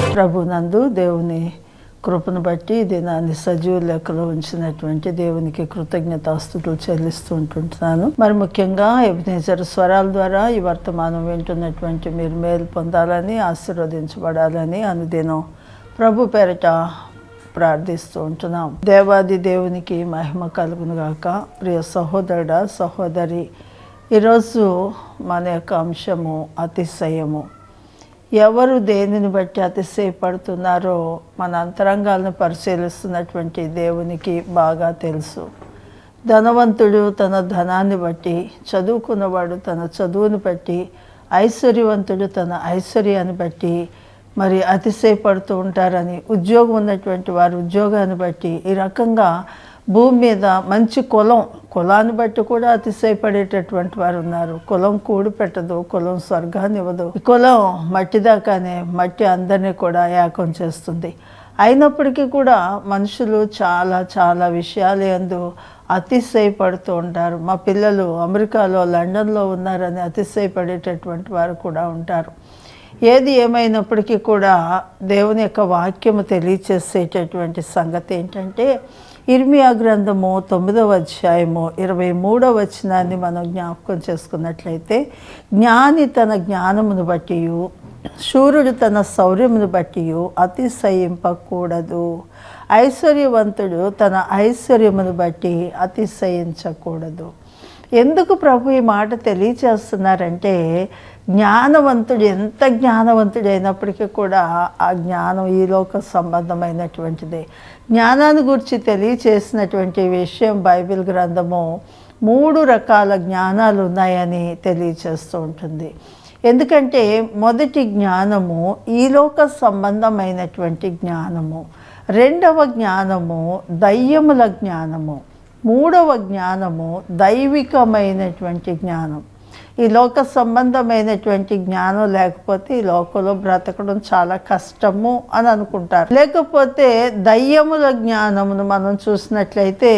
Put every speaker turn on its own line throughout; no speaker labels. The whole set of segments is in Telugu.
ప్రభునందు దేవుని కృపను బట్టి దినాన్ని సజీవ లెక్కలో ఉంచినటువంటి దేవునికి కృతజ్ఞతాస్తుతులు చెల్లిస్తూ ఉంటుంటున్నాను. మరి ముఖ్యంగా ఎబెనెజర్ స్వరాల ద్వారా ఈ వర్తమానం వింటున్నటువంటి మీరు మేలు పొందాలని, ఆశీర్వదించబడాలని అనుదినం ప్రభు పేరిట ప్రార్థిస్తూ ఉంటున్నాం. దేవాది దేవునికి మహిమ కలుగును గాక. ప్రియ సహోదరుడా, సహోదరి, ఈరోజు మన యొక్క అంశము అతిశయము. ఎవరు దేనిని బట్టి అతిశయపడుతున్నారో మన అంతరంగాలను పరిశీలిస్తున్నటువంటి దేవునికి బాగా తెలుసు. ధనవంతుడు తన ధనాన్ని బట్టి, చదువుకున్నవాడు తన చదువుని బట్టి, ఐశ్వర్యవంతుడు తన ఐశ్వర్యాన్ని బట్టి మరి అతిశయపడుతూ ఉంటారని, ఉద్యోగం ఉన్నటువంటి వారు ఉద్యోగాన్ని బట్టి, ఈ రకంగా భూమి మీద మంచి కులాన్ని బట్టి కూడా అతిశయపడేటటువంటి వారు ఉన్నారు. కులం కూడి పెట్టదు, కులం స్వర్గాన్ని ఇవ్వదు. ఈ కులం మట్టిదాకానే, మట్టి అందరినీ కూడా ఏకం చేస్తుంది. అయినప్పటికీ కూడా మనుషులు చాలా చాలా విషయాలు యందు అతిశయపడుతూ ఉంటారు. మా పిల్లలు అమెరికాలో, లండన్లో ఉన్నారని అతిశయపడేటటువంటి వారు కూడా ఉంటారు. ఏది ఏమైనప్పటికీ కూడా దేవుని యొక్క వాక్యము తెలియచేసేటటువంటి సంగతి ఏంటంటే, ఇర్మియా గ్రంథము 9వ అధ్యాయము 23వ వచనాన్ని మనం జ్ఞాపకం చేసుకున్నట్లయితే, జ్ఞాని తన జ్ఞానమును బట్టి, శూరుడు తన శౌర్యమును బట్టి అతిశయింపకూడదు, ఐశ్వర్యవంతుడు తన ఐశ్వర్యమును బట్టి అతిశయించకూడదు. ఎందుకు ప్రభు ఈ మాట తెలియచేస్తున్నారంటే, జ్ఞానవంతుడు ఎంత జ్ఞానవంతుడైనప్పటికీ కూడా ఆ జ్ఞానం ఈ లోక సంబంధమైనటువంటిదే. జ్ఞానాన్ని గురించి తెలియచేసినటువంటి విషయం బైబిల్ గ్రంథము 3 రకాల జ్ఞానాలు ఉన్నాయని తెలియచేస్తూ ఉంటుంది. ఎందుకంటే మొదటి జ్ఞానము ఈ లోక సంబంధమైనటువంటి జ్ఞానము, రెండవ జ్ఞానము దయ్యముల జ్ఞానము, మూడవ జ్ఞానము దైవికమైనటువంటి జ్ఞానం. ఈ లోక సంబంధమైనటువంటి జ్ఞానం లేకపోతే ఈ లోకంలో బ్రతకడం చాలా కష్టము అని అనుకుంటారు. లేకపోతే దయ్యముల జ్ఞానమును మనం చూసినట్లయితే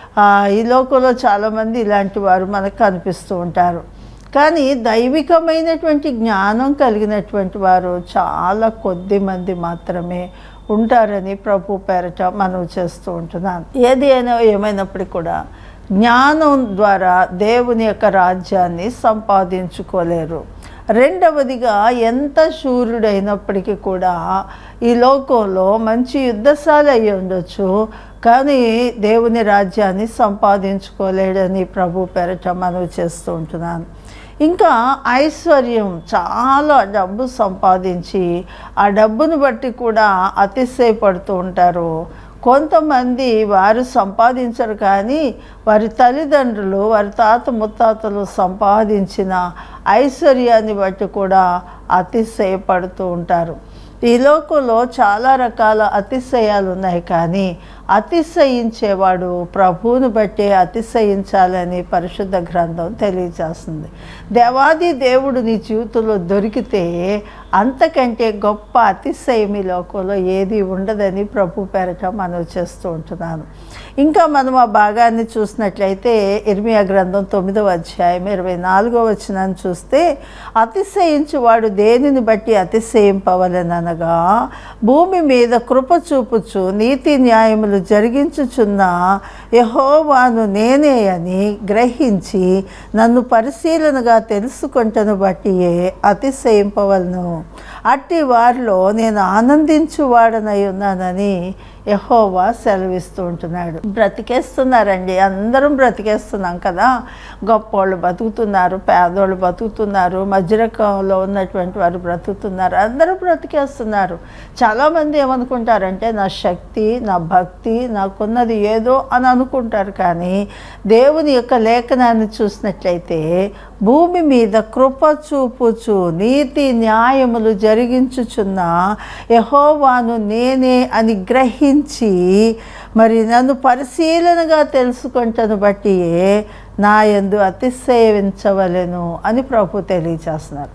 ఈ లోకంలో చాలామంది ఇలాంటి వారు మనకు కనిపిస్తూ ఉంటారు. కానీ దైవికమైనటువంటి జ్ఞానం కలిగినటువంటి వారు చాలా కొద్ది మంది మాత్రమే ఉంటారని ప్రభు పేరట మనం చేస్తూ ఉంటున్నాను. ఏది ఏమైనప్పటికీ కూడా జ్ఞానం ద్వారా దేవుని యొక్క రాజ్యాన్ని సంపాదించుకోలేరు. రెండవదిగా, ఎంత శూరుడైనప్పటికీ కూడా ఈ లోకంలో మంచి యుద్ధశాల అయి ఉండొచ్చు, కానీ దేవుని రాజ్యాన్ని సంపాదించుకోలేడని ప్రభు పేరట మనం చేస్తూ ఉంటున్నాను. ఇంకా ఐశ్వర్యం, చాలా డబ్బు సంపాదించి ఆ డబ్బును బట్టి కూడా అతిశయపడుతూ ఉంటారు. కొంతమంది వారు సంపాదించరు, కానీ వారి తల్లిదండ్రులు, వారి తాత ముత్తాతలు సంపాదించిన ఐశ్వర్యాన్ని బట్టి కూడా అతిశయపడుతూ ఉంటారు. ఈ లోకంలో చాలా రకాల అతిశయాలు ఉన్నాయి, కానీ అతిశయించేవాడు ప్రభువును బట్టే అతిశయించాలని పరిశుద్ధ గ్రంథం తెలియజేస్తుంది. దేవాది దేవుడు నీ జీవితంలో దొరికితే అంతకంటే గొప్ప అతిశయం ఈ లోకంలో ఏది ఉండదని ప్రభు పేరట మనం చేస్తూ ఉంటున్నాను. ఇంకా మనం ఆ భాగాన్ని చూసినట్లయితే ఇర్మియా గ్రంథం 9వ అధ్యాయం 24వ వచనాన్ని చూస్తే, అతిశయించువాడు దేనిని బట్టి అతిశయింపవలెననగా, భూమి మీద కృప చూపుచు నీతి న్యాయములు జరిగించుచున్న యెహోవాను నేనే అని గ్రహించి నన్ను పరిశీలనగా తెలుసుకొంటను బట్టియే అతిశయింపవలను. అట్టి వారిలో నేను ఆనందించువాడనై ఉన్నానని యెహోవా సెలవిస్తూ ఉంటున్నాడు. బ్రతికేస్తున్నారండి, అందరం బ్రతికేస్తున్నాం కదా. గొప్పోళ్ళు బతుకుతున్నారు, పేదోళ్ళు బతుకుతున్నారు, మధ్యరకంలో ఉన్నటువంటి వారు బ్రతుకుతున్నారు, అందరూ బ్రతికేస్తున్నారు. చాలామంది ఏమనుకుంటారంటే, నా శక్తి, నా భక్తి, నాకున్నది ఏదో అని అనుకుంటారు. కానీ దేవుని యొక్క లేఖనాన్ని చూసినట్లయితే, భూమి మీద కృప చూపుచు నీతి న్యాయములు జరిగించుచున్న యెహోవాను నేనే అని గ్రహించి మరి నన్ను పరిశీలనగా తెలుసుకుంటను బట్టియే నా యందు అతిశయించవలెను అని ప్రభు తెలియజేస్తున్నారు.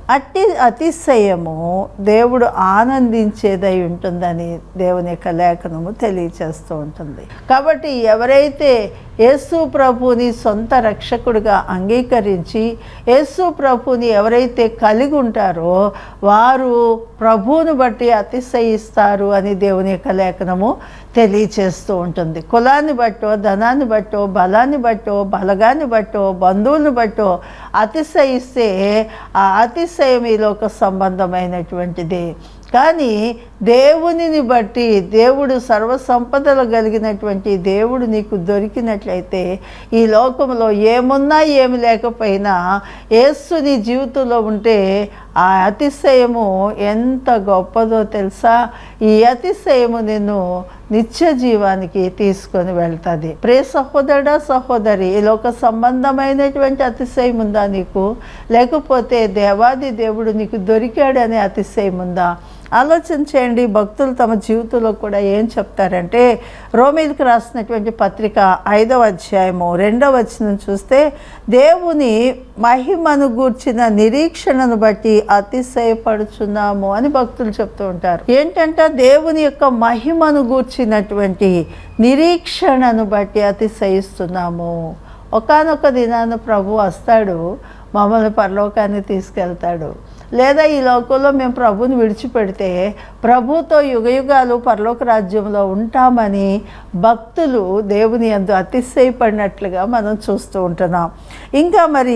అతిశయము దేవుడు ఆనందించేదై ఉంటుందని దేవుని యొక్క లేఖనము తెలియచేస్తూ ఉంటుంది. కాబట్టి ఎవరైతే యేసు ప్రభుని సొంత రక్షకుడిగా అంగీకరించి యేసు ప్రభుని ఎవరైతే కలిగి ఉంటారో వారు ప్రభువును బట్టి అతిశయిస్తారు అని దేవుని యొక్క లేఖనము తెలియచేస్తూ ఉంటుంది. కులాన్ని బట్టో, ధనాన్ని బట్టో, బలాన్ని బట్టో, బలగాన్ని బట్టో, బంధువులను బట్టో అతిశయిస్తే ఆ అతిశయం ఈ లోక సంబంధమైనటువంటిది. కానీ దేవునిని బట్టి, దేవుడు సర్వసంపదలు కలిగినటువంటి దేవుడు నీకు దొరికినట్లయితే ఈ లోకంలో ఏమున్నా ఏమి లేకపోయినా యేసు నీ జీవితంలో ఉంటే ఆ అతిశయము ఎంత గొప్పదో తెలుసా? ఈ అతిశయము నిన్ను నిత్య జీవానికి తీసుకొని వెళ్తుంది. ప్రియ సహోదరుడా, సహోదరి, ఈ లోక సంబంధమైనటువంటి అతిశయం ఉందా నీకు? లేకపోతే దేవాది దేవుడు నీకు దొరికాడనే అతిశయం ఉందా? ఆలోచన చేయండి. భక్తులు తమ జీవితంలో కూడా ఏం చెప్తారంటే, రోమీలకు రాసినటువంటి పత్రిక 5వ అధ్యాయము 2వ వచనం చూస్తే, దేవుని మహిమను గూర్చిన నిరీక్షణను బట్టి అతిశయపడుచున్నాము అని భక్తులు చెప్తూ ఉంటారు. ఏంటంటే దేవుని యొక్క మహిమను గూర్చినటువంటి నిరీక్షణను బట్టి అతిశయిస్తున్నాము. ఒకానొక దినాన ప్రభు వస్తాడు, మమ్మల్ని పరలోకాన్ని తీసుకెళ్తాడు. లేదా ఈ లోకంలో మేము ప్రభుని విడిచిపెడితే ప్రభుతో యుగయుగాలు పరలోక రాజ్యంలో ఉంటామని భక్తులు దేవుని యందు అతిశయపడినట్లుగా మనం చూస్తూ ఉంటున్నాం. ఇంకా మరి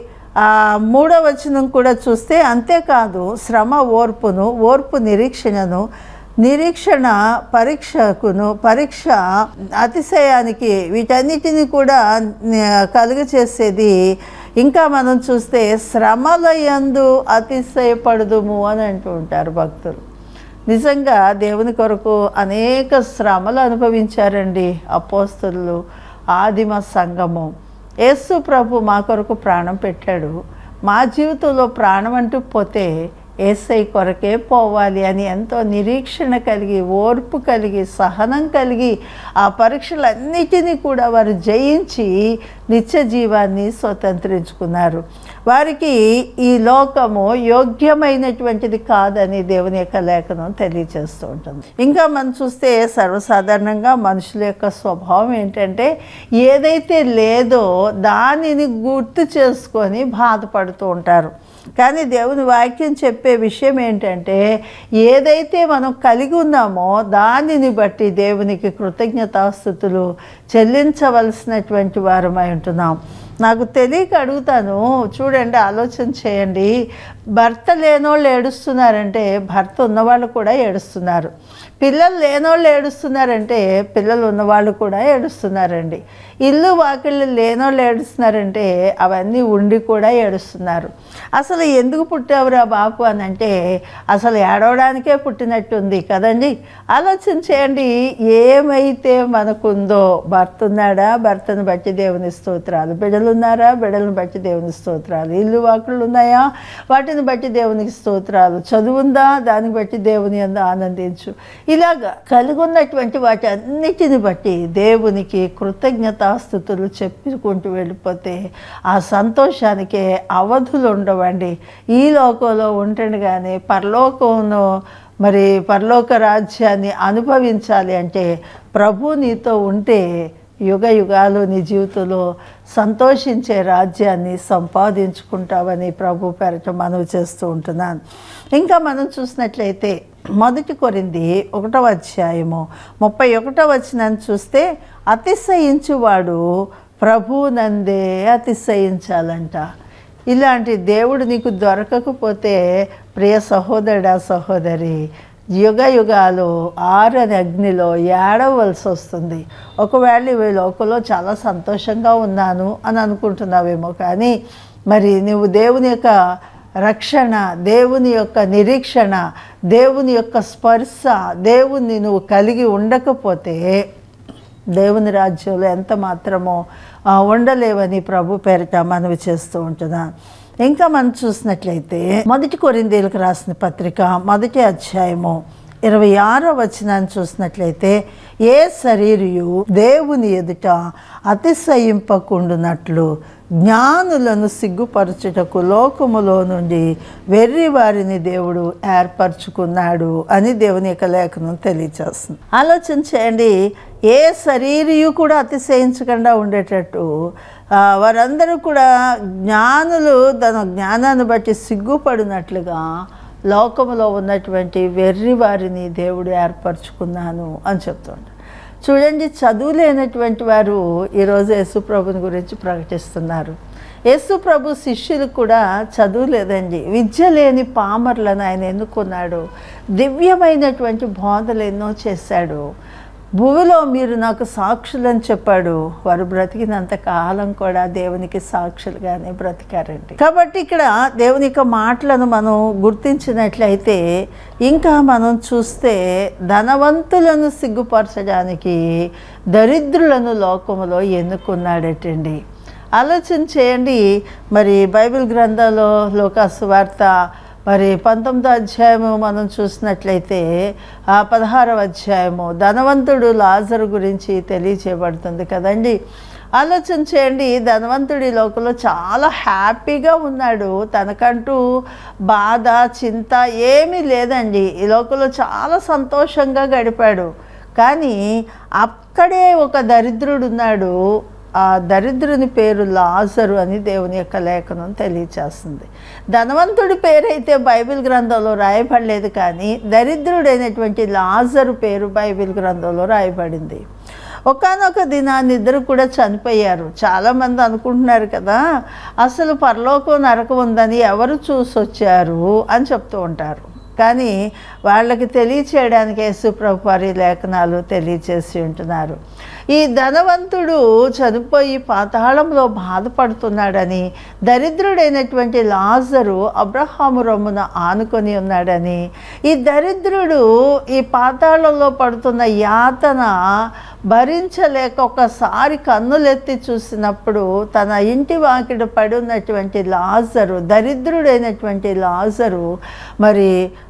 3వ వచనం కూడా చూస్తే, అంతేకాదు శ్రమ ఓర్పును, ఓర్పు నిరీక్షణను, నిరీక్షణ పరీక్షకును, పరీక్ష అతిశయానికి, వీటన్నిటిని కూడా కలుగచేసేది. ఇంకా మనం చూస్తే శ్రమల యందు అతిశయపడదుము అని అంటూ ఉంటారు భక్తులు. నిజంగా దేవుని కొరకు అనేక శ్రమలు అనుభవించారండి అపోస్తలులు, ఆదిమ సంఘము. యేసు ప్రభు మా కొరకు ప్రాణం పెట్టాడు. మా జీవితంలో ప్రాణం అంటూ పోతే యేసై కొరకే పోవాలి అని ఎంతో నిరీక్షణ కలిగి, ఓర్పు కలిగి, సహనం కలిగి ఆ పరీక్షలన్నిటినీ కూడా వారు జయించి నిత్య జీవాన్ని స్వతంత్రించుకున్నారు. వారికి ఈ లోకము యోగ్యమైనటువంటిది కాదని దేవుని యొక్క లేఖనం తెలియజేస్తూ ఉంటుంది. ఇంకా మనం చూస్తే సర్వసాధారణంగా మనుషుల యొక్క స్వభావం ఏంటంటే, ఏదైతే లేదో దానిని గుర్తు చేసుకొని బాధపడుతూ ఉంటారు. కానీ దేవుని వాక్యం చెప్పే విషయం ఏంటంటే, ఏదైతే మనం కలిగి ఉన్నామో దానిని బట్టి దేవునికి కృతజ్ఞతాస్తుతులు చెల్లించవలసినటువంటి వారమై ఉంటున్నాం. నాకు తెలియక అడుగుతాను, చూడండి, ఆలోచన చేయండి. భర్త లేనోళ్ళు ఏడుస్తున్నారంటే భర్త ఉన్నవాళ్ళు కూడా ఏడుస్తున్నారు. పిల్లలు లేనోళ్ళు ఏడుస్తున్నారంటే పిల్లలు ఉన్నవాళ్ళు కూడా ఏడుస్తున్నారండి. ఇల్లు వాకిళ్ళు లేనోళ్ళు ఏడుస్తున్నారంటే అవన్నీ ఉండి కూడా ఏడుస్తున్నారు. అసలు ఎందుకు పుట్టావురా బాపు అని అంటే అసలు ఏడవడానికే పుట్టినట్టుంది కదండి. ఆలోచన చేయండి. ఏమైతే మనకుందో, భర్త ఉన్నాడా, భర్తను బట్టి దేవుని స్తోత్రాలు, బిడ్డలు ఉన్నారా, బిడ్డలను బట్టి దేవుని స్తోత్రాలు, ఇల్లు వాకిళ్ళు ఉన్నాయా, వాటిని బట్టి దేవునికి స్తోత్రాలు, చదువుందా, దాన్ని బట్టి దేవుని యందు ఆనందించు. ఇలాగా కలిగి ఉన్నటువంటి వాటి అన్నిటిని బట్టి దేవునికి కృతజ్ఞతాస్తుతులు చెప్పుకుంటూ వెళ్ళిపోతే ఆ సంతోషానికే అవధులు ఉండవండి. ఈ లోకంలో ఉంటుండగానే పరలోకంలో మరి పరలోక రాజ్యాన్ని అనుభవించాలి అంటే ప్రభు నీతో ఉంటే యుగ యుగాలు నీ జీవితంలో సంతోషించే రాజ్యాన్ని సంపాదించుకుంటావని ప్రభు పేరట మనవి చేస్తూ ఉంటున్నాను. ఇంకా మనం చూసినట్లయితే 1 కొరింథీ 1వ అధ్యాయము 31వ వచనాన్ని చూస్తే, అతిశయించువాడు ప్రభువునందే అతిశయించాలంట. ఇలాంటి దేవుడు నీకు దొరకకపోతే ప్రియ సహోదరుడా, సహోదరి, యుగ యుగాలు ఆరని అగ్నిలో ఏడవలసి వస్తుంది. ఒకవేళ ఈ లోకంలో చాలా సంతోషంగా ఉన్నాను అని అనుకుంటున్నావేమో, కానీ మరి నువ్వు దేవుని యొక్క రక్షణ, దేవుని యొక్క నిరీక్షణ, దేవుని యొక్క స్పర్శ, దేవుని నువ్వు కలిగి ఉండకపోతే దేవుని రాజ్యంలో ఎంత మాత్రమో ఉండలేవని ప్రభు పేరిట మనవి చేస్తూ ఉంటున్నాను. ఇంకా మనం చూసినట్లయితే 1 కొరింథీయులకు రాసిన పత్రిక 1వ అధ్యాయము 26వ వచనాన్ని చూసినట్లయితే, ఏ శరీరియు దేవుని ఎదుట అతిశయింపకుండునట్లు జ్ఞానులను సిగ్గుపరచుటకు లోకములో నుండి వెర్రి వారిని దేవుడు ఏర్పరచుకున్నాడు అని దేవుని యొక్క లేఖనం తెలియజేస్తుంది. ఆలోచన చేయండి. ఏ శరీరియు కూడా అతిశయించకుండా ఉండేటట్టు వారందరూ కూడా జ్ఞానులు తన జ్ఞానాన్ని బట్టి సిగ్గుపడినట్లుగా లోకంలో ఉన్నటువంటి వెర్రి వారిని దేవుడు ఏర్పరచుకున్నాను అని చెప్తుంటాడు. చూడండి, చదువు లేనటువంటి వారు ఈరోజు యేసుప్రభుని గురించి ప్రకటిస్తున్నారు. యేసుప్రభు శిష్యులు కూడా చదువు లేదండి, విద్య లేని పామర్లను ఆయన ఎన్నుకున్నాడు. దివ్యమైనటువంటి బోధలు ఎన్నో చేశాడు. భూమిలో మీరు నాకు సాక్షులని చెప్పాడు. వారు బ్రతికినంత కాలం కూడా దేవునికి సాక్షులుగానే బ్రతికారండి. కాబట్టి ఇక్కడ దేవుని యొక్క మాటలను మనం గుర్తించినట్లయితే ఇంకా మనం చూస్తే ధనవంతులను సిగ్గుపరచడానికి దరిద్రులను లోకములో ఎన్నుకున్నాడటండి. ఆలోచన చేయండి. మరి బైబిల్ గ్రంథంలో లోకాసు వార్త మరి 19వ అధ్యాయము మనం చూసినట్లయితే 16వ అధ్యాయము ధనవంతుడు లాజరు గురించి తెలియచేయబడుతుంది కదండి. ఆలోచన చేయండి, ధనవంతుడి లోకంలో చాలా హ్యాపీగా ఉన్నాడు. తనకంటూ బాధ చింత ఏమీ లేదండి. ఈ లోకంలో చాలా సంతోషంగా గడిపాడు. కానీ అక్కడే ఒక దరిద్రుడు ఉన్నాడు. ఆ దరిద్రుని పేరు లాజరు అని దేవుని యొక్క లేఖనం తెలియచేస్తుంది. ధనవంతుడి పేరైతే బైబిల్ గ్రంథంలో రాయబడలేదు, కానీ దరిద్రుడైనటువంటి లాజరు పేరు బైబిల్ గ్రంథంలో రాయబడింది. ఒకానొక దినాన్ని ఇద్దరు కూడా చనిపోయారు. చాలామంది అనుకుంటున్నారు కదా, అసలు పరలోకం నరకం ఉందని ఎవరు చూసొచ్చారు అని చెప్తూ ఉంటారు. కానీ వాళ్ళకి తెలియచేయడానికి యేసుప్రభు వారి లేఖనాలు తెలియచేసి ఉంటున్నారు. ఈ ధనవంతుడు చనిపోయి పాతాళంలో బాధపడుతున్నాడని, దరిద్రుడైనటువంటి లాజరు అబ్రహాము రొమ్మున ఆనుకొని ఉన్నాడని, ఈ దరిద్రుడు ఈ పాతాళంలో పడుతున్న యాతన భరించలేక ఒకసారి కన్నులెత్తి చూసినప్పుడు తన ఇంటి వాకిట పడి ఉన్నటువంటి లాజరు, దరిద్రుడైనటువంటి లాజరు మరి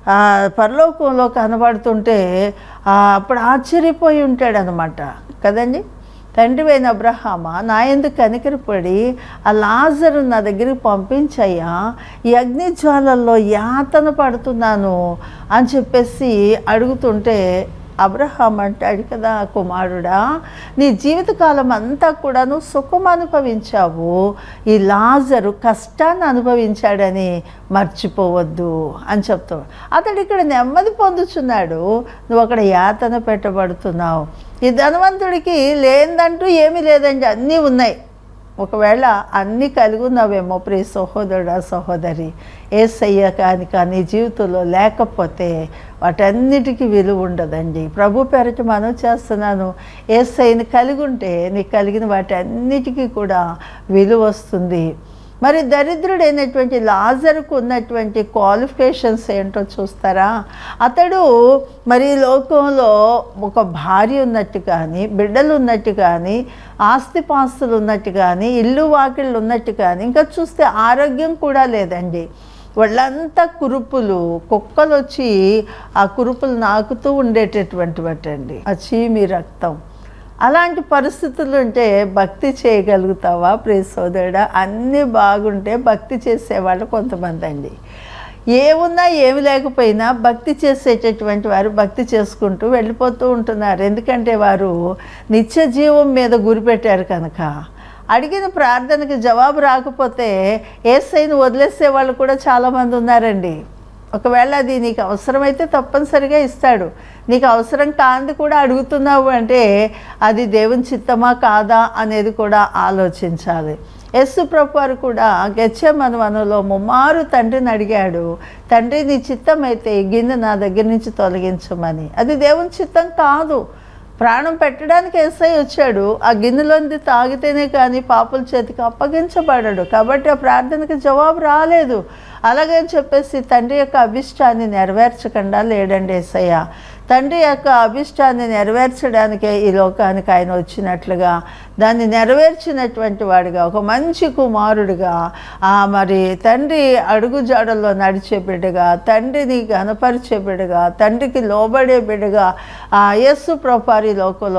పరలోకంలో కనబడుతుంటే అప్పుడు ఆశ్చర్యపోయి ఉంటాడనమాట కదండి. తండ్రివైన అబ్రహామా, నా ఎందుకు కనికరపడి ఆ లాజరు నా దగ్గరికి పంపించయ్యా, ఈ అగ్నిజ్వాలల్లో యాతన పడుతున్నాను అని చెప్పేసి అడుగుతుంటే అబ్రహాం అంటాడు కదా, కుమారుడా, నీ జీవితకాలం అంతా కూడా నువ్వు సుఖం అనుభవించావు, ఈ లాజరు కష్టాన్ని అనుభవించాడని మర్చిపోవద్దు అని చెప్తాడు. అతడు ఇక్కడ నెమ్మది పొందుతున్నాడు, నువ్వు అక్కడ యాతన పెట్టబడుతున్నావు. ఈ ధనవంతుడికి లేదంటూ ఏమీ లేదండి, అన్నీ ఉన్నాయి. ఒకవేళ అన్నీ కలిగి ఉన్నావేమో ప్రియ సహోదరుడా సహోదరి, యేసయ్య కానీ జీవితంలో లేకపోతే వాటన్నిటికీ విలువ ఉండదండి. ప్రభు పేరిట మనం చేస్తున్నాను, యేసయ్యని కలిగి ఉంటే నీకు కలిగిన వాటన్నిటికీ కూడా విలువ వస్తుంది. మరి దరిద్రుడైనటువంటి లాజరుకు ఉన్నటువంటి క్వాలిఫికేషన్స్ ఏంటో చూస్తారా? అతడు మరి లోకంలో ఒక భార్య ఉన్నట్టు కానీ, బిడ్డలు ఉన్నట్టు కానీ, ఆస్తిపాస్తులు ఉన్నట్టు కానీ, ఇల్లు వాకిళ్ళు ఉన్నట్టు కానీ, ఇంకా చూస్తే ఆరోగ్యం కూడా లేదండి. వాళ్ళంతా కురుపులు, కుక్కలు వచ్చి ఆ కురుపులు నాకుతూ ఉండేటటువంటివటండి, ఆ చీమి రక్తం. అలాంటి పరిస్థితులు ఉంటే భక్తి చేయగలుగుతావా ప్రియ సోదరుడా? అన్నీ బాగుంటే భక్తి చేసేవాళ్ళు కొంతమంది అండి. ఏమున్నా ఏమి లేకపోయినా భక్తి చేసేటటువంటి వారు భక్తి చేసుకుంటూ వెళ్ళిపోతూ ఉంటున్నారు. ఎందుకంటే వారు నిత్య జీవం మీద గురిపెట్టారు కనుక. అడిగిన ప్రార్థనకి జవాబు రాకపోతే యేసయ్యను వదిలేసే వాళ్ళు కూడా చాలామంది ఉన్నారండి. ఒకవేళ అది నీకు అవసరమైతే తప్పనిసరిగా ఇస్తాడు. నీకు అవసరం కాంది కూడా అడుగుతున్నావు అంటే అది దేవుని చిత్తమా కాదా అనేది కూడా ఆలోచించాలి. యేసు ప్రభు వారు కూడా గెత్సేమనే వనంలో ముమ్మారు తండ్రిని అడిగాడు, తండ్రి నీ చిత్తం అయితే ఈ గిన్నె నా దగ్గర నుంచి తొలగించమని. అది దేవుని చిత్తం కాదు. ప్రాణం పెట్టడానికి యేసయ్య వచ్చాడు. ఆ గిన్నెలోంది తాగితేనే కానీ పాపుల చేతికి అప్పగించబడ్డాడు. కాబట్టి ఆ ప్రార్థనకి జవాబు రాలేదు. అలాగని చెప్పేసి తండ్రి యొక్క అభిష్టాన్ని నెరవేర్చకుండా లేడండి యేసయ్య. తండ్రి యొక్క అభిష్టాన్ని నెరవేర్చడానికే ఈ లోకానికి ఆయన వచ్చినట్లుగా దాన్ని నెరవేర్చినటువంటి వాడిగా, ఒక మంచి కుమారుడిగా, మరి తండ్రి అడుగు జాడల్లో నడిచే బిడ్డగా, తండ్రిని గణపరిచే బిడ్డగా, తండ్రికి లోబడే బిడ్డగా యేసు ప్రభువారి లోకంలో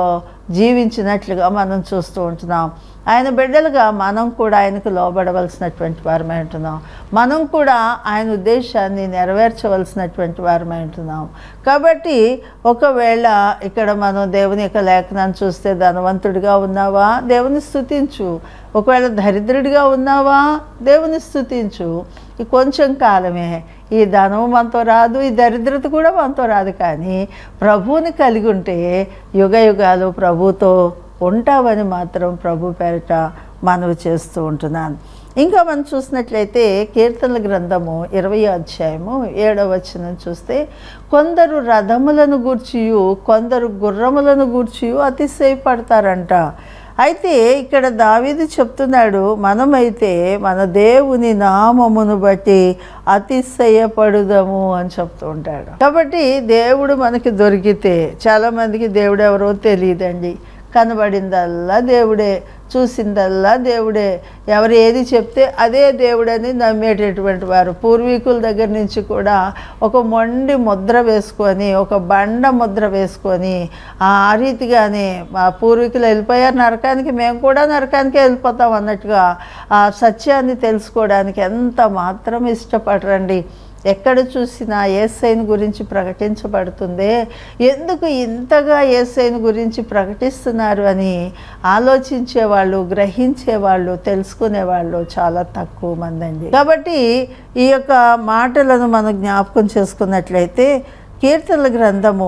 జీవించినట్లుగా మనం చూస్తూ ఉంటున్నాం. ఆయన బిడ్డలుగా మనం కూడా ఆయనకు లోబడవలసినటువంటి వారమై ఉంటున్నాం. మనం కూడా ఆయన ఉద్దేశాన్ని నెరవేర్చవలసినటువంటి వారమై ఉంటున్నాం. కాబట్టి ఒకవేళ ఇక్కడ మనం దేవుని యొక్క లేఖనాన్ని చూస్తే ధనవంతుడిగా ఉన్నావా, దేవుని స్తుతించు. ఒకవేళ దరిద్రుడిగా ఉన్నావా, దేవుని స్తుతించు. ఈ కొంచెం కాలమే, ఈ ధనం మనతో రాదు, ఈ దరిద్రత కూడా మనతో రాదు. కానీ ప్రభువుని కలిగి ఉంటే యుగ యుగాలు ప్రభుతో ఉంటావని మాత్రం ప్రభు పేరిట మనవి చేస్తూ ఉంటున్నాను. ఇంకా మనం చూసినట్లయితే కీర్తనల గ్రంథము 20వ అధ్యాయము 7వ వచనం చూస్తే, కొందరు రథములను గూర్చియు కొందరు గుర్రములను గూర్చియు అతిశయపడతారంట. అయితే ఇక్కడ దావీదు చెప్తున్నాడు, మనమైతే మన దేవుని నామమును బట్టి అతిశయపడుదము అని చెప్తూ ఉంటాడు. కాబట్టి దేవుడు మనకి దొరికితే, చాలామందికి దేవుడు ఎవరో తెలియదండి. కనబడిందల్లా దేవుడే, చూసిందల్లా దేవుడే, ఎవరు ఏది చెప్తే అదే దేవుడని నమ్మేటటువంటి వారు. పూర్వీకుల దగ్గర నుంచి కూడా ఒక మొండి ముద్ర వేసుకొని, ఒక బండ ముద్ర వేసుకొని, ఆ రీతిగానే మా పూర్వీకులు వెళ్ళిపోయారు నరకానికి, మేము కూడా నరకానికే వెళ్ళిపోతాం అన్నట్టుగా ఆ సత్యాన్ని తెలుసుకోవడానికి ఎంత మాత్రం ఇష్టపడరండి. ఎక్కడ చూసినా యేసయ్యను గురించి ప్రకటించబడుతుందే, ఎందుకు ఇంతగా యేసయ్యను గురించి ప్రకటిస్తున్నారు అని ఆలోచించేవాళ్ళు, గ్రహించేవాళ్ళు, తెలుసుకునేవాళ్ళు చాలా తక్కువ మంది అండి. కాబట్టి ఈ యొక్క మాటలను మనం జ్ఞాపకం చేసుకున్నట్లయితే కీర్తనల గ్రంథము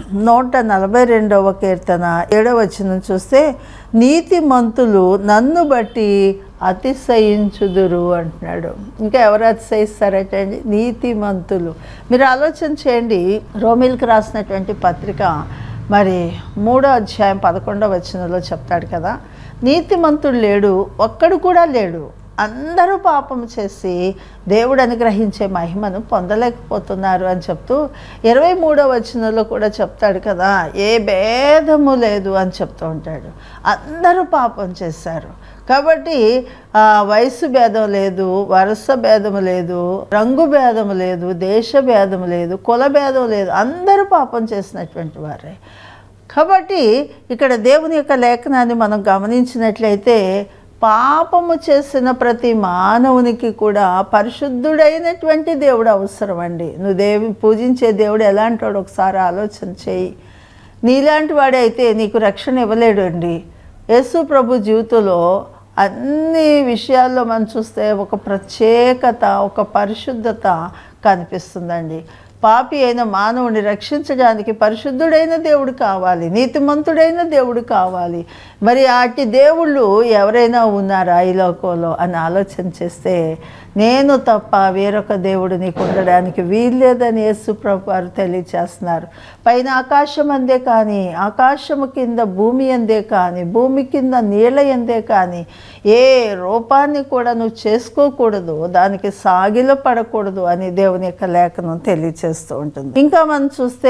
142వ కీర్తన 7వ వచనం చూస్తే, నీతిమంతులు నన్ను బట్టి అతిశయించుదురు అంటున్నాడు. ఇంకా ఎవరు అతిశయిస్తారట అండి? నీతిమంతులు. మీరు ఆలోచన చేయండి, రోమిల్కి రాసినటువంటి పత్రిక మరి 3వ అధ్యాయం 11వ వచనంలో చెప్తాడు కదా, నీతిమంతుడు లేడు, ఒక్కడు కూడా లేడు, అందరూ పాపం చేసి దేవుడు అనుగ్రహించే మహిమను పొందలేకపోతున్నారు అని చెప్తూ 23వ వచనంలో కూడా చెప్తాడు కదా, ఏ భేదము లేదు అని చెప్తూ ఉంటాడు. అందరూ పాపం చేశారు. కాబట్టి వయసు భేదం లేదు, వరుస భేదము లేదు, రంగు భేదము లేదు, దేశ భేదము లేదు, కుల భేదం లేదు, అందరూ పాపం చేసినటువంటి వారే. కాబట్టి ఇక్కడ దేవుని యొక్క లేఖనాన్ని మనం గమనించినట్లయితే, పాపము చేసిన ప్రతి మానవునికి కూడా పరిశుద్ధుడైనటువంటి దేవుడు అవసరం అండి. నువ్వు పూజించే దేవుడు ఎలాంటివాడు ఒకసారి ఆలోచన చేయి. నీలాంటి వాడైతే నీకు రక్షణ ఇవ్వలేడు అండి. యేసు ప్రభు జీవితంలో అన్ని విషయాల్లో మనం చూస్తే ఒక ప్రత్యేకత, ఒక పరిశుద్ధత కనిపిస్తుందండి. పాపి అయిన మానవుని రక్షించడానికి పరిశుద్ధుడైన దేవుడు కావాలి, నీతిమంతుడైన దేవుడు కావాలి. మరి అట్టి దేవుళ్ళు ఎవరైనా ఉన్నారా ఈ లోకంలో అని ఆలోచన చేస్తే, నేను తప్ప వేరొక దేవుడు నీకు ఉండడానికి వీల్లేదని యేసు ప్రభు వారు తెలియచేస్తున్నారు. పైన ఆకాశం అందే కానీ, ఆకాశము కింద భూమి అందే కానీ, భూమి కింద నీళ్ళ అందే కానీ ఏ రూపాన్ని కూడా నువ్వు చేసుకోకూడదు, దానికి సాగిల పడకూడదు అని దేవుని యొక్క లేఖనం తెలియచేస్తూ ఉంటుంది. ఇంకా మనం చూస్తే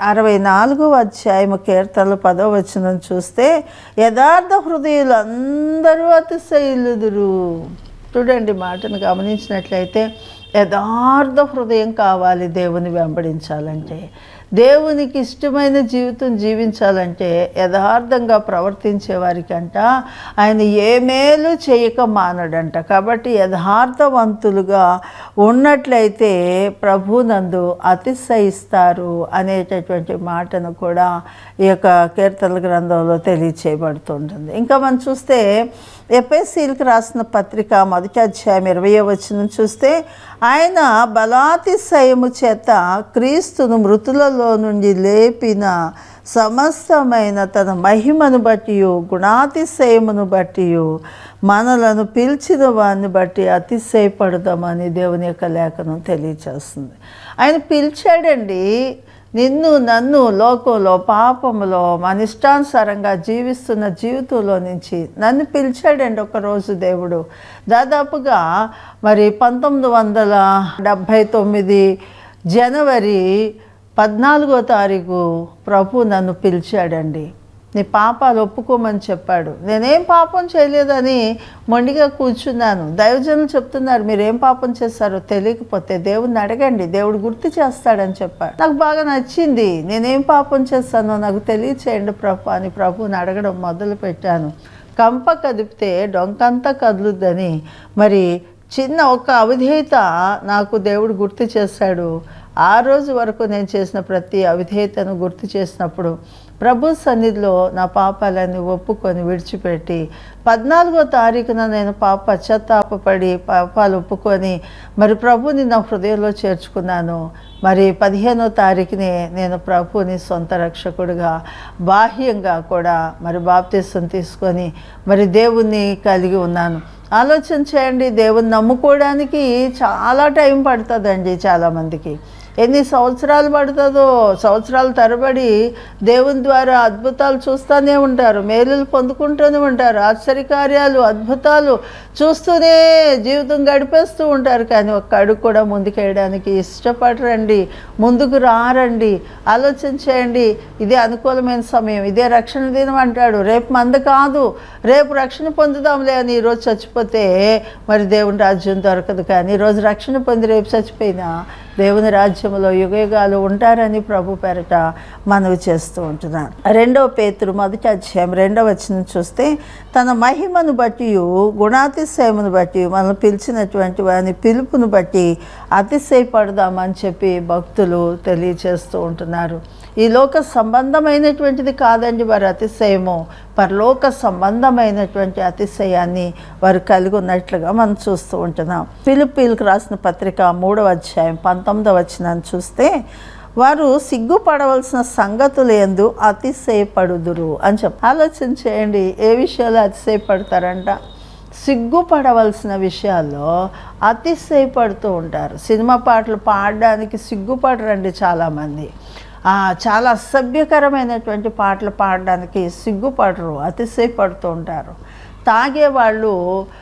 64వ అధ్యాయము కీర్తనలు 10వ వచనం చూస్తే, యథార్థ హృదయులు అందరూ అతిశయిల్లుదురు. చూడండి, మాటను గమనించినట్లయితే యథార్థ హృదయం కావాలి దేవుని వెంబడించాలంటే. దేవునికి ఇష్టమైన జీవితం జీవించాలంటే యథార్థంగా ప్రవర్తించే వారికంట ఆయన ఏ మేలు చేయక మానడంట. కాబట్టి యథార్థవంతులుగా ఉన్నట్లయితే ప్రభునందు అతిశయిస్తారు అనేటటువంటి మాటను కూడా ఈ యొక్క కీర్తనల గ్రంథంలో తెలియచేయబడుతుంటుంది. ఇంకా మనం చూస్తే ఎఫెసీయులకు రాసిన పత్రిక 1వ అధ్యాయం 20వ వచనం చూస్తే, ఆయన బలాతిశయము చేత క్రీస్తును మృతులలో నుండి లేపిన సమస్తమైన తన మహిమను బట్టి, గుణాతిశయమును బట్టి మనలను పిలిచిన వారిని బట్టి అతిశయపడదామని దేవుని యొక్క లేఖనం తెలియచేస్తుంది. ఆయన పిలిచాడండి నిన్ను నన్ను లోకంలో పాపములో మన ఇష్టానుసారంగా జీవిస్తున్న జీవితంలో నుంచి నన్ను పిలిచాడండి ఒకరోజు దేవుడు. దాదాపుగా మరి 1979 జనవరి 14వ తారీఖు ప్రభు నన్ను పిలిచాడండి. నీ పాపాలు ఒప్పుకోమని చెప్పాడు. నేనేం పాపం చేయలేదని మొండిగా కూర్చున్నాను. దైవజనులు చెప్తున్నారు, మీరేం పాపం చేశారో తెలియకపోతే దేవుణ్ణి అడగండి, దేవుడు గుర్తు చేస్తాడని చెప్పాడు. నాకు బాగా నచ్చింది. నేనేం పాపం చేస్తానో నాకు తెలియచేయండి ప్రభు అని ప్రభువుని అడగడం మొదలు పెట్టాను. కంప కదిపితే డొంకంతా కదులుద్దని మరి చిన్న ఒక అవిధేయత నాకు దేవుడు గుర్తు చేశాడు. ఆ రోజు వరకు నేను చేసిన ప్రతి అవిధేయతను గుర్తు చేసినప్పుడు ప్రభు సన్నిధిలో నా పాపాలన్నీ ఒప్పుకొని విడిచిపెట్టి 14వ తారీఖున నేను పశ్చాత్తాపపడి పాపాలు ఒప్పుకొని మరి ప్రభుని నా హృదయంలో చేర్చుకున్నాను. మరి 15వ తారీఖునే నేను ప్రభుని సొంత రక్షకుడిగా బాహ్యంగా కూడా మరి బాప్తిసం తీసుకొని మరి దేవుణ్ణి కలిగి ఉన్నాను. ఆలోచన చేయండి, దేవుని నమ్ముకోవడానికి చాలా టైం పడుతుందండి. చాలామందికి ఎన్ని సంవత్సరాలు పడుతుందో, సంవత్సరాల తరబడి దేవుని ద్వారా అద్భుతాలు చూస్తూనే ఉంటారు, మేలులు పొందుకుంటూనే ఉంటారు, ఆశ్చర్యకార్యాలు అద్భుతాలు చూస్తూనే జీవితం గడిపేస్తూ ఉంటారు. కానీ ఒక్క అడుగు కూడా ముందుకేయడానికి ఇష్టపడరండి, ముందుకు రారండి. ఆలోచన చేయండి, ఇదే అనుకూలమైన సమయం, ఇదే రక్షణ దినం అంటాడు. రేపు మంద కాదు, రేపు రక్షణ పొందుదాంలే అని ఈరోజు చచ్చిపోతే మరి దేవుని రాజ్యం దొరకదు. కానీ ఈరోజు రక్షణ పొంది రేపు చచ్చిపోయినా దేవుని రాజ్యంలో యుగయుగాలు ఉంటారని ప్రభు పేరట మనవి చేస్తూ ఉంటున్నాను. 2వ పేతురు 1వ అధ్యాయం 2వ వచనం చూస్తే, తన మహిమను బట్టి గుణాతిశయమును బట్టి మనల్ని పిలిచినటువంటి వాని పిలుపును బట్టి అతిశయపడదామని చెప్పి భక్తులు తెలియచేస్తూ ఉంటున్నారు. ఈ లోక సంబంధమైనటువంటిది కాదండి వారి అతిశయము, పరలోక సంబంధమైనటువంటి అతిశయాన్ని వారు కలిగి ఉన్నట్లుగా మనం చూస్తూ ఉంటున్నాం. ఫిలిప్పీలకు రాసిన పత్రిక 3వ అధ్యాయం 19వ వచనాన్ని చూస్తే, వారు సిగ్గుపడవలసిన సంగతులు యందు అతిశయపడుదురు అని చెప్పి. ఆలోచన చేయండి, ఏ విషయాలు అతిశయపడతారంట? సిగ్గుపడవలసిన విషయాల్లో అతిశయపడుతూ ఉంటారు. సినిమా పాటలు పాడడానికి సిగ్గుపడరండి చాలామంది. చాలా అసభ్యకరమైనటువంటి పాటలు పాడడానికి సిగ్గుపడరు, అతిశయపడుతూ ఉంటారు. తాగేవాళ్ళు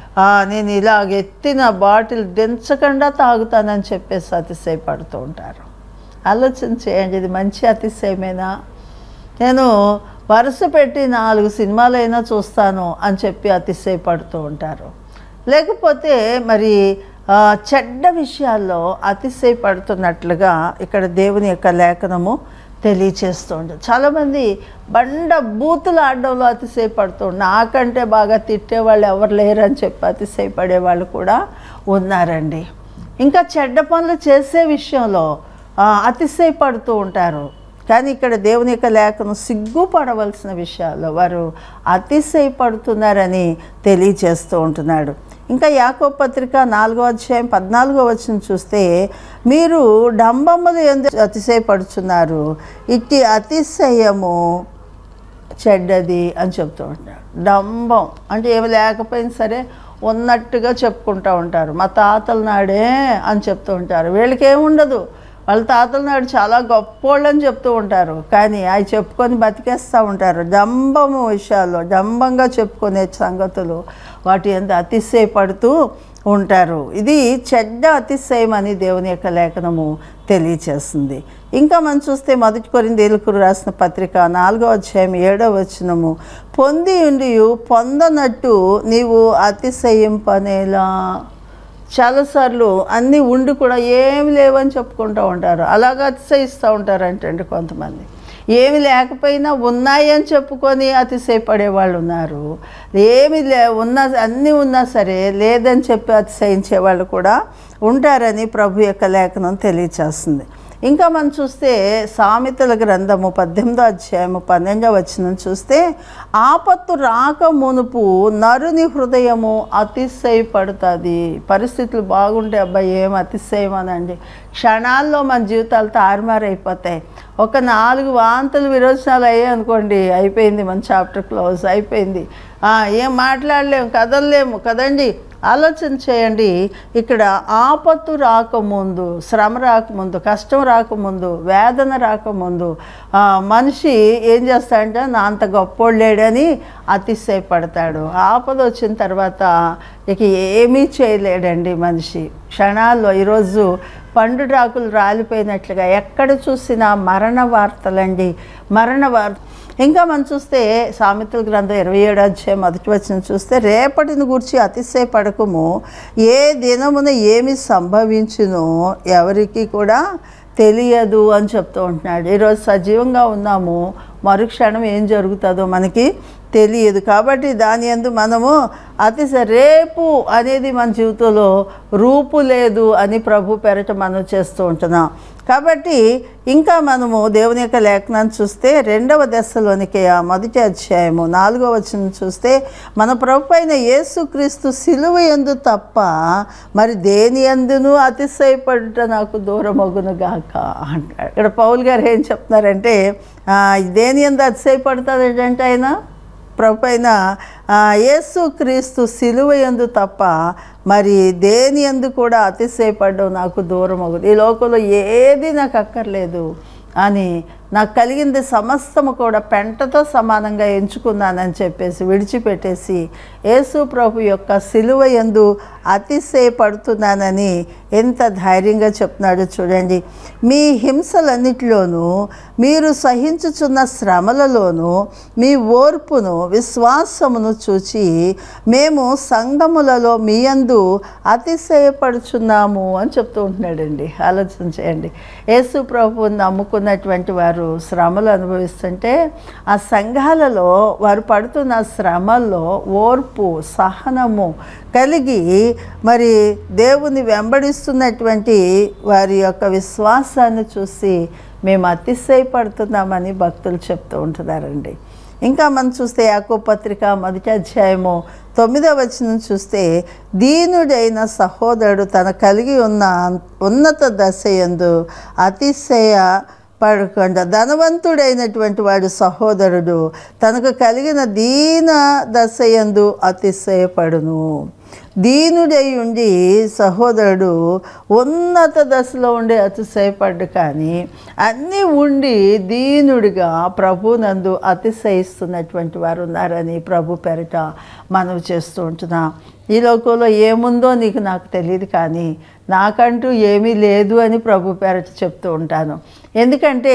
నేను ఇలాగ ఎత్తిన బాటిల్ దించకుండా తాగుతానని చెప్పేసి అతిశయపడుతూ ఉంటారు. ఆలోచన చేయండి, ఇది మంచి అతిశయమేనా? నేను వరుస పెట్టి 4 సినిమాలైనా చూస్తాను అని చెప్పి అతిశయపడుతూ ఉంటారు. లేకపోతే మరి చెడ్డ విషయాల్లో అతిశయపడుతున్నట్లుగా ఇక్కడ దేవుని యొక్క లేఖనము తెలియచేస్తూ ఉంటుంది. చాలామంది బూతులు ఆడడంలో అతిశయపడుతూ నాకంటే బాగా తిట్టేవాళ్ళు ఎవరు లేరని చెప్పి అతిశయపడేవాళ్ళు కూడా ఉన్నారండి. ఇంకా చెడ్డ పనులు చేసే విషయంలో అతిశయపడుతూ ఉంటారు. కానీ ఇక్కడ దేవుని యొక్క లేఖను సిగ్గుపడవలసిన విషయాల్లో వారు అతిశయపడుతున్నారని తెలియచేస్తూ ఉంటున్నాడు. ఇంకా యాకోబు పత్రిక 4వ అధ్యాయం 14వ వచనం చూస్తే, మీరు డంబములు ఎందుకు అతిశయపడుచున్నారు, ఇట్టి అతిశయము చెడ్డది అని చెప్తూ ఉంటారు. డంబం అంటే ఏమి లేకపోయినా సరే ఉన్నట్టుగా చెప్పుకుంటూ ఉంటారు. మా తాతల నాడే అని చెప్తూ ఉంటారు. వీళ్ళకి ఏముండదు, వాళ్ళ తాతల నాడు చాలా గొప్పోళ్ళని చెప్తూ ఉంటారు. కానీ అవి చెప్పుకొని బతికేస్తూ ఉంటారు. డంబము విషయాల్లో డంబంగా చెప్పుకునే సంగతులు వాటి ఎంత అతిశయపడుతూ ఉంటారు. ఇది చెడ్డ అతిశయం అని దేవుని యొక్క లేఖనము తెలియచేస్తుంది. ఇంకా మనం చూస్తే 1 కొరింథీయులకు రాసిన పత్రిక 4వ అధ్యాయం 7వ వచనము, పొంది ఉండి పొందనట్టు నీవు అతిశయింపనేలా. చాలాసార్లు అన్నీ ఉండి కూడా ఏమి లేవని చెప్పుకుంటూ ఉంటారు. అలాగా అతిశయిస్తూ ఉంటారంటండి కొంతమంది. ఏమి లేకపోయినా ఉన్నాయి అని చెప్పుకొని అతిశయపడే వాళ్ళు ఉన్నారు. ఏమి అన్నీ ఉన్నా సరే లేదని చెప్పి అతిశయించే వాళ్ళు కూడా ఉంటారని ప్రభు యొక్క లేఖనం తెలియచేస్తుంది. ఇంకా మనం చూస్తే సామెతల గ్రంథము 18వ అధ్యాయము 12వ వచనం చూస్తే, ఆపత్తు రాక మునుపు నరుని హృదయము అతిశయపడుతుంది. పరిస్థితులు బాగుంటే అబ్బాయి ఏం అతిశయం అనండి, క్షణాల్లో మన జీవితాలు తారుమారైపోతాయి. ఒక 4 వాంతులు విరోచనాలు అయ్యాయి అనుకోండి, అయిపోయింది, మన చాప్టర్ క్లోజ్ అయిపోయింది. ఏం మాట్లాడలేము, కదలలేము కదండి. ఆలోచన చేయండి, ఇక్కడ ఆపత్తు రాకముందు, శ్రమ రాకముందు, కష్టం రాకముందు, వేదన రాకముందు మనిషి ఏం చేస్తాడంటే నా అంత గొప్పోడు లేడని అతిశయపడతాడు. ఆపద వచ్చిన తర్వాత ఇక ఏమీ చేయలేడండి మనిషి. క్షణాల్లో ఈరోజు పండురాకులు రాలిపోయినట్లుగా ఎక్కడ చూసినా మరణ వార్తలండి, మరణ వార్త. ఇంకా మనం చూస్తే సామెతల గ్రంథం 27వ అధ్యాయం 1వ వచనం చూస్తే, రేపటిని గురించి అతిశయపడకము, ఏ దినమున ఏమి సంభవించునో ఎవరికి కూడా తెలియదు అని చెప్తూ ఉంటున్నాడు. ఈరోజు సజీవంగా ఉన్నాము, మరుక్షణం ఏం జరుగుతుందో మనకి తెలియదు. కాబట్టి దాని యందు మనము రేపు అనేది మన జీవితంలో రూపు లేదు అని ప్రభు పేరట మనం చేస్తూ ఉంటున్నాం. కాబట్టి ఇంకా మనము దేవుని యొక్క లేఖనాన్ని చూస్తే 2వ దశలోనికేయ 1వ అధ్యాయము 4వ వచనం చూస్తే, మన ప్రభు అయిన యేసుక్రీస్తు సిలువ యందు తప్ప మరి దేని యందును అతిశయపడుట నాకు దూరమగును గాక అంటాడు. ఇక్కడ పౌలు గారు ఏం చెప్తున్నారంటే, దేని యందు అతిశయపడతాడు ఏంటంటే ఆయన ప్రభు అయిన యేసుక్రీస్తు సిలువ యందు తప్ప మరి దేని యందు కూడా అతిశయపడడం నాకు దూరం అవుతుంది. ఈ లోకంలో ఏది నాకు అక్కర్లేదు అని, నాకు కలిగింది సమస్తము కూడా పెంటతో సమానంగా ఎంచుకున్నానని చెప్పేసి విడిచిపెట్టేసి యేసు ప్రభు యొక్క సిలువ యందు అతిశయపడుతున్నానని ఎంత ధైర్యంగా చెప్తున్నాడో చూడండి. మీ హింసలన్నిటిలోనూ మీరు సహించుచున్న శ్రమలలోనూ మీ ఓర్పును విశ్వాసమును చూచి మేము సంఘములలో మీ యందు అతిశయపడుచున్నాము అని చెప్తూ ఉంటున్నాడండి. ఆలోచన చేయండి. యేసు ప్రభువుని నమ్ముకున్నటువంటి వారు శ్రమలు అనుభవిస్తుంటే ఆ సంఘాలలో వారు పడుతున్న శ్రమల్లో ఓర్పు సహనము కలిగి మరి దేవుని వెంబడిస్తున్నటువంటి వారి యొక్క విశ్వాసాన్ని చూసి మేము అతిశయపడుతున్నామని భక్తులు చెప్తూ ఉంటున్నారండి. ఇంకా మనం చూస్తే యాకోబు పత్రిక 1వ అధ్యాయము 9వ వచనం చూస్తే, దీనుడైన సహోదరుడు తన కలిగి ఉన్న ఉన్నత దశ యందు అతిశయ పడకుండా, ధనవంతుడైనటువంటి వాడు సహోదరుడు తనకు కలిగిన దీన దశ యందు అతిశయపడును. దీనుడై ఉండి సహోదరుడు ఉన్నత దశలో ఉండి అతిశయపడ్డు, కానీ అన్నీ ఉండి దీనుడిగా ప్రభునందు అతిశయిస్తున్నటువంటి వారు ఉన్నారని ప్రభు పేరిట మనవి చేస్తూ ఉంటున్నాం. ఈ లోకంలో ఏముందో నీకు నాకు తెలియదు, కానీ నాకంటూ ఏమీ లేదు అని ప్రభు పేరట చెప్తూ ఉంటాను. ఎందుకంటే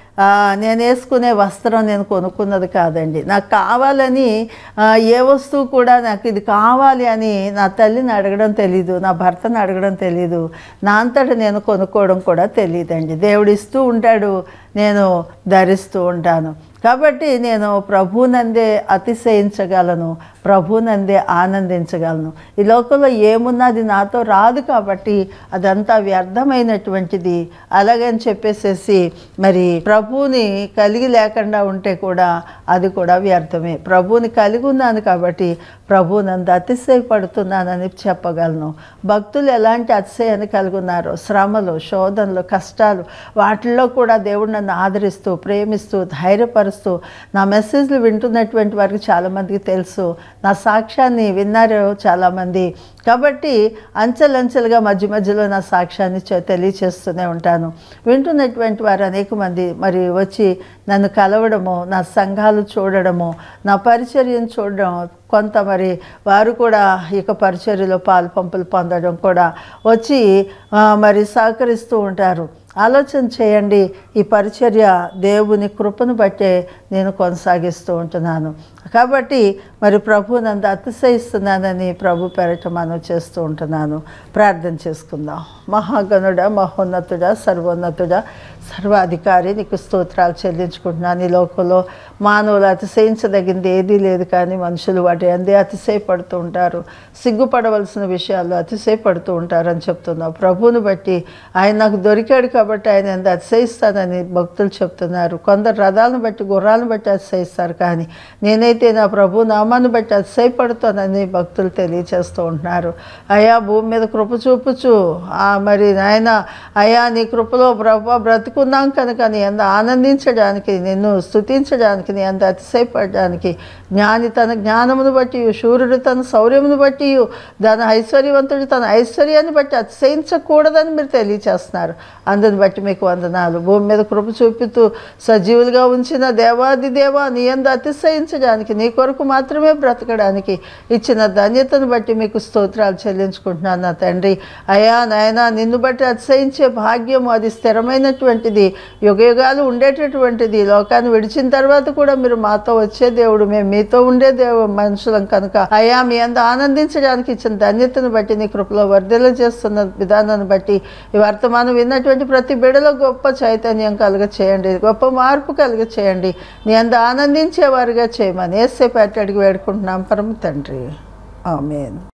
నేను వేసుకునే వస్త్రం నేను కొనుక్కున్నది కాదండి. నాకు కావాలని ఏ వస్తువు కూడా నాకు ఇది కావాలి అని నా తల్లిని అడగడం తెలీదు, నా భర్తను అడగడం తెలీదు, నా అంతటా నేను కొనుక్కోవడం కూడా తెలియదండి. దేవుడు ఇస్తూ ఉంటాడు, నేను ధరిస్తూ ఉంటాను. కాబట్టి నేను ప్రభునందే అతిశయించగలను, ప్రభునందే ఆనందించగలను. ఈ లోకంలో ఏమున్నది నాతో రాదు, కాబట్టి అదంతా వ్యర్థమైనటువంటిది. అలాగని చెప్పేసేసి మరి ప్రభువుని కలిగి లేకుండా ఉంటే కూడా అది కూడా వ్యర్థమే. ప్రభువుని కలిగి ఉన్నాను కాబట్టి ప్రభునందు అతిశయపడుతున్నానని చెప్పగలను. భక్తులు ఎలాంటి అతిశయాన్ని కలిగి ఉన్నారో, శ్రమలు, శోధనలు, కష్టాలు, వాటిల్లో కూడా దేవుడు నన్ను ఆదరిస్తూ, ప్రేమిస్తూ, ధైర్యపరుస్తూ, నా మెసేజ్లు వింటున్నటువంటి వారికి చాలామందికి తెలుసు, నా సాక్ష్యాన్ని విన్నారు చాలామంది. కాబట్టి అంచెలంచెలుగా మధ్య మధ్యలో నా సాక్ష్యాన్ని తెలియచేస్తూనే ఉంటాను. వింటున్నటువంటి వారు అనేక మంది మరి వచ్చి నన్ను కలవడము, నా సంఘాలు చూడడము, నా పరిచర్యను చూడడం, కొంత మరి వారు కూడా ఇక పరిచర్యలో పాలు పంపులు పొందడం కూడా వచ్చి మరి సహకరిస్తూ ఉంటారు. ఆలోచన చేయండి, ఈ పరిచర్య దేవుని కృపను బట్టే నేను కొనసాగిస్తూ ఉంటున్నాను. కాబట్టి మరి ప్రభు నందు అతిశయిస్తున్నానని ప్రభు పేరట మనం చేస్తూ ఉంటున్నాను. ప్రార్థన చేసుకుందాం. మహాగణుడ, మహోన్నతుడ, సర్వోన్నతుడ, సర్వాధికారి, నీకు స్తోత్రాలు చెల్లించుకుంటున్నాను. ఈ లోకంలో మానవులు అతిశయించదగింది ఏదీ లేదు, కానీ మనుషులు వాటి అందే అతిశయపడుతూ ఉంటారు, సిగ్గుపడవలసిన విషయాల్లో అతిశయపడుతూ ఉంటారని చెప్తున్నావు. ప్రభువుని బట్టి ఆయన నాకు దొరికాడు కాబట్టి ఆయన ఎంత అతిశయిస్తానని భక్తులు చెప్తున్నారు. కొందరు రథాలను బట్టి, గుర్రాలను బట్టి అతిశయిస్తారు, కానీ నేనైతే నా ప్రభు నామాన్ని బట్టి అతిశయపడుతానని భక్తులు తెలియచేస్తూ ఉంటున్నారు. అయా, భూమి మీద కృప చూపుచు మరి నాయన అయా, నీ కృపలో ప్రభు బ్రతుకున్నాం కనుక నీ ఎంత ఆనందించడానికి, నిన్ను స్తుతించడానికి, నీ అంత అతిశయపడడానికి, జ్ఞాని తన జ్ఞానమును బట్టి, శూరుడు తన శౌర్యమును బట్టి, ధన ఐశ్వర్యవంతుడు తన ఐశ్వర్యాన్ని బట్టి అతిశయించకూడదని మీరు తెలియచేస్తున్నారు. అందుని బట్టి మీకు వందనాలు. భూమి మీద కృప చూపుతూ సజీవులుగా ఉంచిన దేవాది దేవా, నీ యందు అతిశయించడానికి, నీ కొరకు మాత్రమే బ్రతకడానికి ఇచ్చిన ధన్యతను బట్టి మీకు స్తోత్రాలు చెల్లించుకుంటున్నాను నా తండ్రి. అయా నాయనా, నిన్ను బట్టి అతిశయించే భాగ్యము అది స్థిరమైనటువంటిది, యుగయుగాలు ఉండేటటువంటిది. లోకాన్ని విడిచిన తర్వాత కూడా మీరు మాతో వచ్చే దేవుడు, మేము మీతో ఉండే మనుషులం కనుక అయా మీ అందు ఆనందించడానికి ఇచ్చిన ధన్యతను బట్టి, నీ కృపలో వర్ధల చేస్తున్న విధానాన్ని బట్టి ఈ వర్తమానం విన్నటువంటి ప్రతి బిడ్డలో గొప్ప చైతన్యం కలుగ చేయండి, గొప్ప మార్పు కలుగ చేయండి. నీ అందు ఆనందించేవారుగా చేయమని యేసే పేట అడిగి వేడుకుంటున్నాం పరమ తండ్రి. ఆమేన్.